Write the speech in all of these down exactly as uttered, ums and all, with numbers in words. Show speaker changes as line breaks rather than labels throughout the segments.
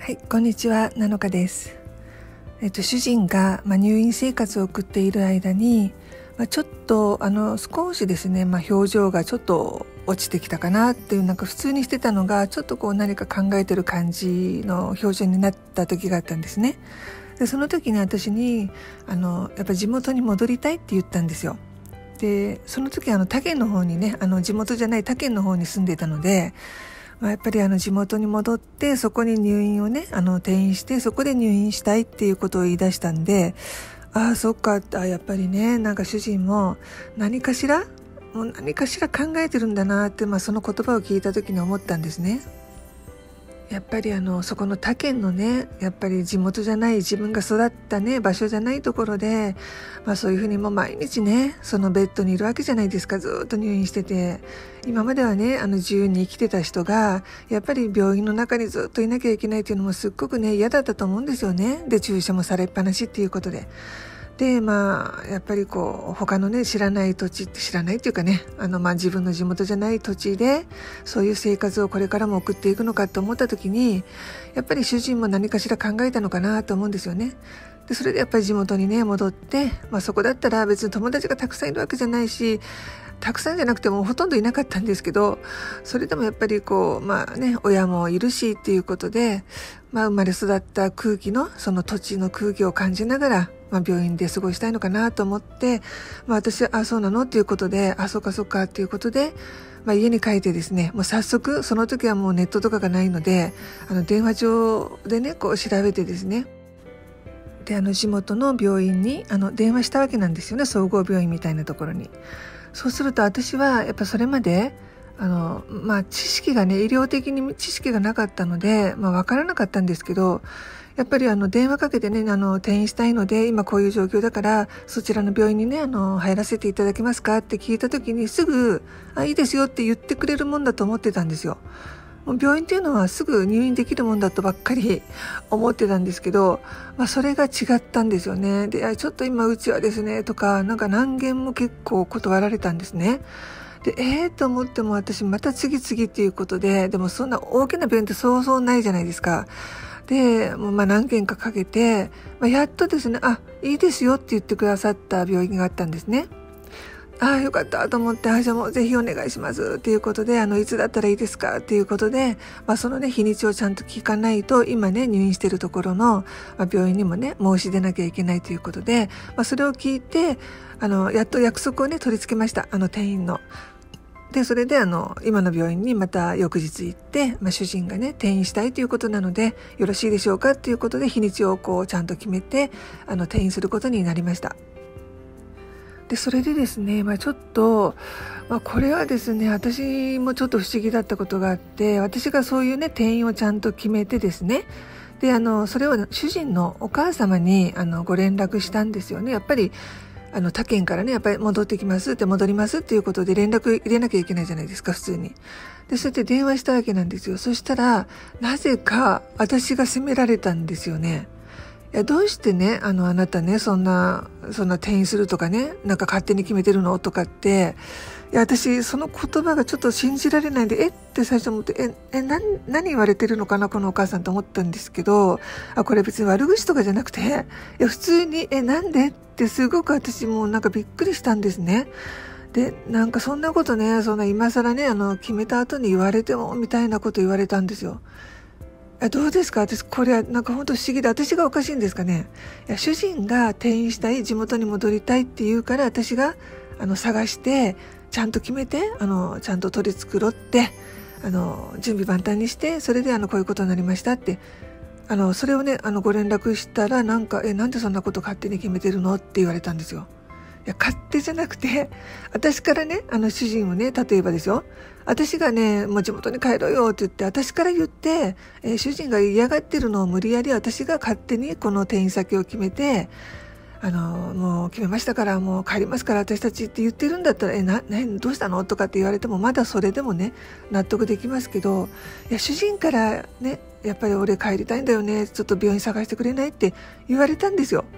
はい、こんにちは、なのかです。えっと、主人が、まあ、入院生活を送っている間に、まあ、ちょっとあの少しですね、まあ、表情がちょっと落ちてきたかなっていう、なんか普通にしてたのがちょっとこう何か考えてる感じの表情になった時があったんですね。でその時に私にあのやっぱ地元に戻りたいって言ったんですよ。でその時あの他県の方にね、あの地元じゃない他県の方に住んでいたので、まあ、やっぱりあの地元に戻ってそこに入院をねあの転院してそこで入院したいっていうことを言い出したんで、ああそっか、あやっぱりね、なんか主人も何かしらもう何かしら考えてるんだなって、まあ、その言葉を聞いた時に思ったんですね。やっぱりあのそこの他県のね、やっぱり地元じゃない自分が育ったね場所じゃないところで、まあ、そういうふうにもう毎日ねそのベッドにいるわけじゃないですか。ずっと入院してて、今まではねあの自由に生きてた人がやっぱり病院の中にずっといなきゃいけないっていうのもすっごくね嫌だったと思うんですよね。で注射もされっぱなしっていうことででまあやっぱりこう他のね知らない土地って知らないっていうかね、あのまあ自分の地元じゃない土地でそういう生活をこれからも送っていくのかと思った時に、やっぱり主人も何かしら考えたのかなと思うんですよね。でそれでやっぱり地元にね戻って、まあ、そこだったら別に友達がたくさんいるわけじゃないし、たくさんじゃなくてもほとんどいなかったんですけど、それでもやっぱりこうまあね親もいるしっていうことで、まあ、生まれ育った空気のその土地の空気を感じながら、まあ、病院で過ごしたいのかなと思って、まあ、私はあそうなのっていうことで、あそうかそうかっていうことで、まあ、家に帰ってですね、もう早速その時はもうネットとかがないので、あの電話帳でねこう調べてですね、であの地元の病院にあの電話したわけなんですよね、総合病院みたいなところに。そうすると私はやっぱそれまであの、まあ、知識がね医療的に知識がなかったので、まあ、分からなかったんですけど、やっぱりあの電話かけてねあの転院したいので今こういう状況だからそちらの病院にねあの入らせていただけますかって聞いた時にすぐあいいですよって言ってくれるもんだと思ってたんですよ。もう病院っていうのはすぐ入院できるもんだとばっかり思ってたんですけど、まあ、それが違ったんですよね。でちょっと今うちはですねとかなんか何件も結構断られたんですね。でえーと思っても私また次々っていうことで、でもそんな大きな病院ってそうそうないじゃないですか。でもうまあ何件かかけて、まあ、やっとですねあいいですよって言ってくださった病院があったんですね。ああよかったと思って、あじゃあもうぜひお願いしますっていうことで、あのいつだったらいいですかっていうことで、まあ、そのね日にちをちゃんと聞かないと今ね入院しているところの、まあ、病院にもね申し出なきゃいけないということで、まあ、それを聞いてあのやっと約束をね取り付けました、あの転院の。でそれであの今の病院にまた翌日行って、まあ、主人がね転院したいということなのでよろしいでしょうかということで日にちをこうちゃんと決めてあの転院することになりました。でそれでですね、まあ、ちょっと、まあ、これはですね私もちょっと不思議だったことがあって、私がそういうね転院をちゃんと決めてですね、であのそれを主人のお母様にあのご連絡したんですよね。やっぱりあの他県からねやっぱり戻ってきますって戻りますっていうことで連絡入れなきゃいけないじゃないですか普通に。でそうやって電話したわけなんですよ。そしたらなぜか私が責められたんですよね。いやどうしてねあのあなたねそんなそんな転院するとかねなんか勝手に決めてるのとかって、いや私その言葉がちょっと信じられないんで、えって最初思って、ええ何何言われてるのかなこのお母さんと思ったんですけど、あこれ別に悪口とかじゃなくて、いや普通にえなんでってすごく私もなんかびっくりしたんですね。でなんかそんなことねそんな今更ねあの決めた後に言われてもみたいなこと言われたんですよ。どうですか、私これはなんか本当不思議で、私がおかしいんですかね。いや主人が転院したい地元に戻りたいって言うから私があの探してちゃんと決めてあのちゃんと取り繕ってあの準備万端にして、それであのこういうことになりましたってあのそれをねあのご連絡したら、なんかえなんでそんなこと勝手に決めてるのって言われたんですよ。いや勝手じゃなくて、私からねあの主人をね例えばですよ、私がねもう地元に帰ろうよって言って私から言って、えー、主人が嫌がってるのを無理やり私が勝手にこの転院先を決めて、あのもう決めましたからもう帰りますから私たちって言ってるんだったら、えななどうしたのとかって言われてもまだそれでもね納得できますけど、いや主人からねやっぱり俺帰りたいんだよねちょっと病院探してくれないって言われたんですよ。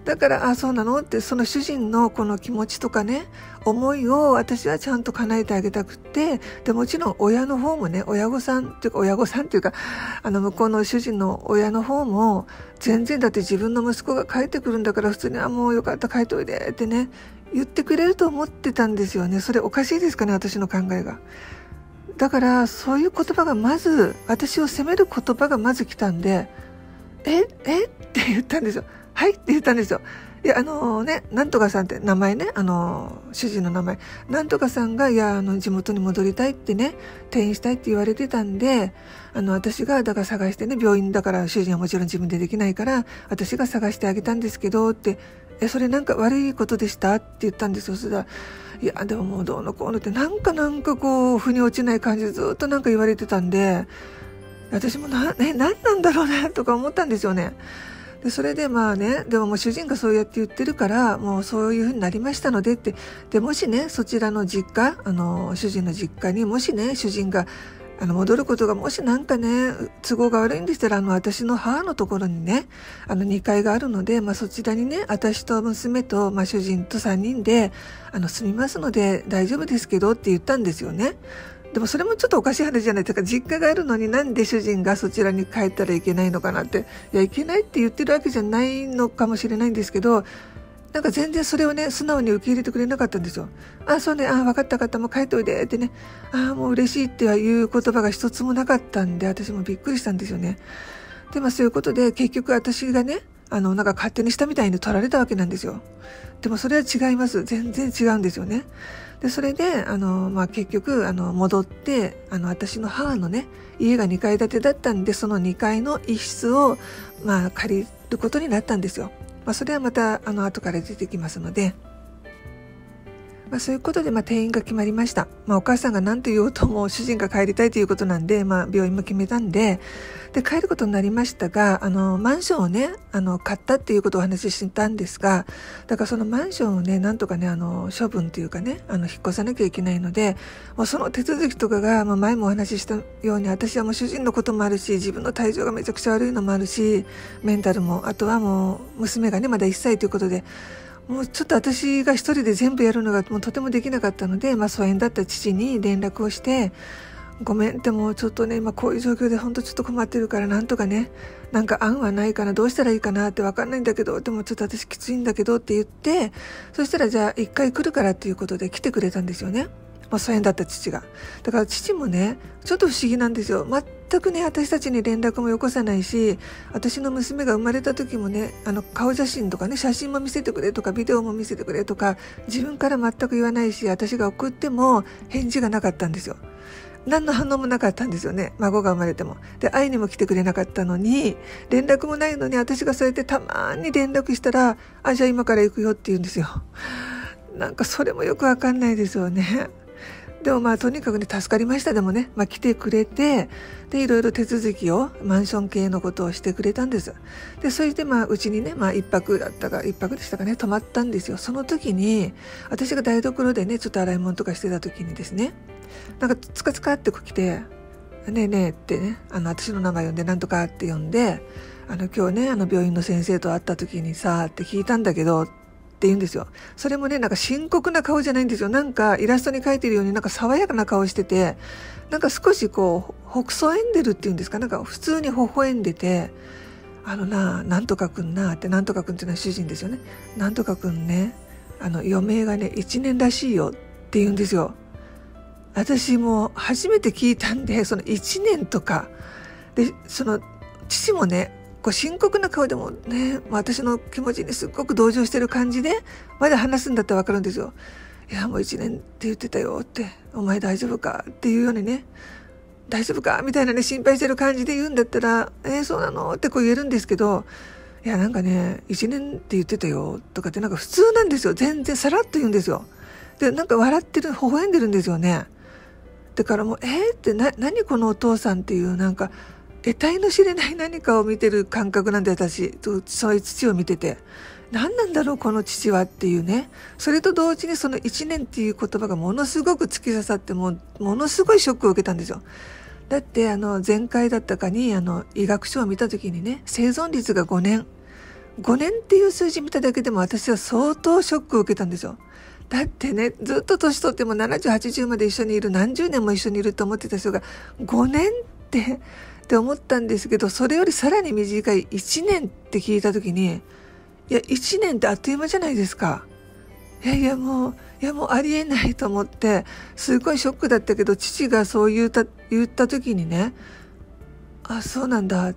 だからあそうなのって、その主人のこの気持ちとかね思いを私はちゃんと叶えてあげたくって、でもちろん親の方もね、親御さんっていうか親御さんっていうかあの向こうの主人の親の方も全然、だって自分の息子が帰ってくるんだから普通にあもうよかった帰っといでってね言ってくれると思ってたんですよね。それおかしいですかね、私の考えが。だからそういう言葉がまず、私を責める言葉がまず来たんで、ええって言ったんですよ。はいって言ったんですよ。いやあのね、なんとかさんって名前ね、あの主人の名前なんとかさんが、いやあの地元に戻りたいってね、転院したいって言われてたんで、あの私がだから探してね、病院だから主人はもちろん自分でできないから私が探してあげたんですけどって、えそれなんか悪いことでしたって言ったんですよ。そしたら、いやでももうどうのこうのってなんかなんかこう腑に落ちない感じでずっとなんか言われてたんで、私もな、ね、何なんだろうなとか思ったんですよね。でそれでまあね、でももう主人がそうやって言ってるからもうそういう風になりましたのでって、でもしねそちらの実家、あの主人の実家にもしね主人があの戻ることがもしなんかね都合が悪いんでしたら、あの私の母のところにねあのにかいがあるので、まあ、そちらにね私と娘と、まあ、主人とさんにんであの住みますので大丈夫ですけどって言ったんですよね。でもそれもちょっとおかしい話じゃないですか。実家があるのになんで主人がそちらに帰ったらいけないのかなって、いやいけないって言ってるわけじゃないのかもしれないんですけど、なんか全然それをね素直に受け入れてくれなかったんですよ。あそうね、あ分かった分かった、もう帰っておいでってね、あもう嬉しいっていう言葉が一つもなかったんで、私もびっくりしたんですよね。でまあそういうことで結局私がねあのなんか勝手にしたみたいに取られたわけなんですよ。でもそれは違います。全然違うんですよね。でそれであの、まあ、結局あの戻ってあの私の母のね家がにかい建てだったんで、そのにかいの一室を、まあ、借りることになったんですよ。まあ、それはまたあの後から出てきますので、まあ、そういうことで、まあ、転院が決まりました。まあ、お母さんが何と言おうとも主人が帰りたいということなんで、まあ、病院も決めたんで、で帰ることになりましたが、あのマンションをねあの買ったっていうことをお話ししたんですが、だからそのマンションをねなんとかねあの処分というかねあの引っ越さなきゃいけないので、もうその手続きとかが、まあ、前もお話ししたように、私はもう主人のこともあるし、自分の体調がめちゃくちゃ悪いのもあるし、メンタルも、あとはもう娘がねまだいっさいということで、もうちょっと私が一人で全部やるのがもうとてもできなかったので、まあ、疎遠だった父に連絡をして、ごめんでもちょっとね今こういう状況で本当ちょっと困ってるから、なんとかねなんか案はないかな、どうしたらいいかなって分かんないんだけど、でもちょっと私きついんだけどって言って、そしたらじゃあ一回来るからっていうことで来てくれたんですよね。まあ、疎遠だった父が。だから父もねちょっと不思議なんですよ。全くね私たちに連絡もよこさないし、私の娘が生まれた時もねあの顔写真とかね写真も見せてくれとかビデオも見せてくれとか自分から全く言わないし、私が送っても返事がなかったんですよ。何の反応もなかったんですよね。孫が生まれても。で会いにも来てくれなかったのに、連絡もないのに私がそうやってたまに連絡したら、あじゃあ今から行くよって言うんですよ。なんかそれもよくわかんないですよね。でもまあとにかくね助かりました。でもね、まあ、来てくれて、でいろいろ手続きをマンション系のことをしてくれたんです。でそれでまあうちにね、まあ、一泊だったか一泊でしたかね泊まったんですよ。その時に私が台所でねちょっと洗い物とかしてた時にですね、なんかつかつかって来て、ねえねえってねあの私の名前呼んでなんとかって呼んで、あの今日ねあの病院の先生と会った時にさって聞いたんだけどって言うんですよ。それもねなんか深刻な顔じゃないんですよ。なんかイラストに描いてるようになんか爽やかな顔してて、なんか少しこうほくそ笑んでるっていうんですか、なんか普通に微笑んでて、あのななんとかくんなって、なんとかくんっていうのは主人ですよね。なんとかくんねあの余命がねいちねんらしいよって言うんですよ。私も初めて聞いたんで、そのいちねんとかで、その父もねこう深刻な顔でもね、私の気持ちにすっごく同情してる感じでまだ話すんだったら分かるんですよ。いやもういちねんって言ってたよって、お前大丈夫かっていうようにね、大丈夫かみたいなね心配してる感じで言うんだったら、えー、そうなのってこう言えるんですけど、いやなんかねいちねんって言ってたよとかってなんか普通なんですよ。全然さらっと言うんですよ。でなんか笑ってる、微笑んでるんですよね。だからもうえー、ってな何このお父さんっていう、なんか得体の知れない何かを見てる感覚なんで、私そういう父を見てて何なんだろうこの父はっていうね。それと同時にそのいちねんっていう言葉がものすごく突き刺さって、もうものすごいショックを受けたんですよ。だってあの前回だったかにあの医学書を見た時にね、生存率がごねんごねんっていう数字見ただけでも私は相当ショックを受けたんですよ。だってね、ずっと年取ってもななじゅう、はちじゅうまで一緒にいる、何十年も一緒にいると思ってた人がごねんってって思ったんですけど、それよりさらに短いいちねんって聞いた時に、いやいちねんってあっという間じゃないですか。いやいやもういやもうありえないと思って、すごいショックだったけど、父がそう言った言った時にね、あ、そうなんだって、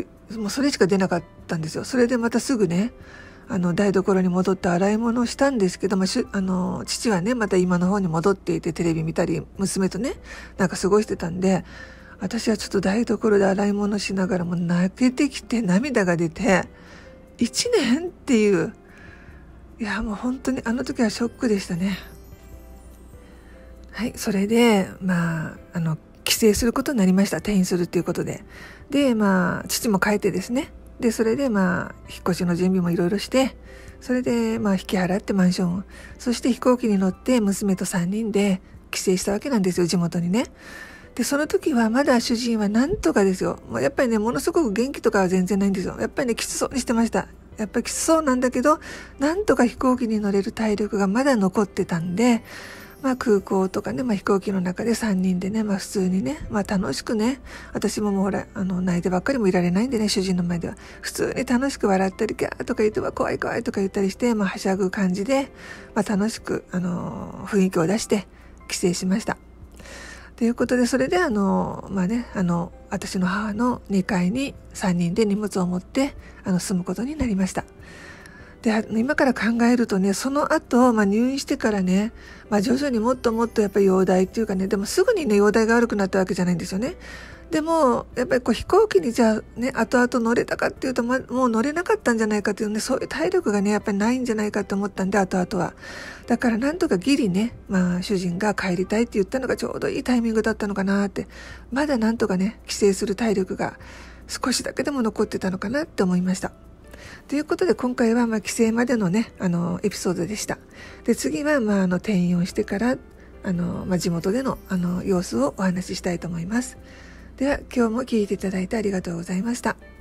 もうそれしか出なかったんですよ。それでまたすぐね、あの台所に戻って洗い物をしたんですけど、まあ、しゅあの父はねまた今の方に戻っていて、テレビ見たり娘とねなんか過ごしてたんで、私はちょっと台所で洗い物しながらも泣けてきて涙が出て、いちねんっていう、いやもう本当にあの時はショックでしたね。はい、それでまああの帰省することになりました。転院するっていうことで。でまあ父も帰ってですね、でそれでまあ引っ越しの準備もいろいろして、それでまあ引き払ってマンションを、そして飛行機に乗って娘とさんにんで帰省したわけなんですよ、地元にね。でその時はまだ主人はなんとかですよ、もうやっぱりねものすごく元気とかは全然ないんですよ。やっぱりねきつそうにしてました。やっぱりきつそうなんだけど、なんとか飛行機に乗れる体力がまだ残ってたんで、まあ空港とかね、まあ飛行機の中でさんにんでね、まあ普通にね、まあ楽しくね、私ももうほら、あの、泣いてばっかりもいられないんでね、主人の前では。普通に楽しく笑ったり、ギャーとか言っては怖い怖いとか言ったりして、まあはしゃぐ感じで、まあ楽しく、あの、雰囲気を出して帰省しました。ということで、それであの、まあね、あの、私の母のにかいにさんにんで荷物を持って、あの、住むことになりました。で、今から考えるとね、その後、まあ、入院してからね、まあ、徐々にもっともっとやっぱり容体っていうかね、でもすぐにね、容体が悪くなったわけじゃないんですよね。でも、やっぱりこう飛行機にじゃあね、後々乗れたかっていうと、ま、もう乗れなかったんじゃないかっていうね、そういう体力がね、やっぱりないんじゃないかと思ったんで、後々は。だからなんとかギリね、まあ主人が帰りたいって言ったのがちょうどいいタイミングだったのかなって、まだなんとかね、帰省する体力が少しだけでも残ってたのかなって思いました。ということで今回はまあ帰省までのね、あの、エピソードでした。で、次はまああの、転院をしてから、あの、まあ地元でのあの、様子をお話ししたいと思います。では今日も聞いていただいてありがとうございました。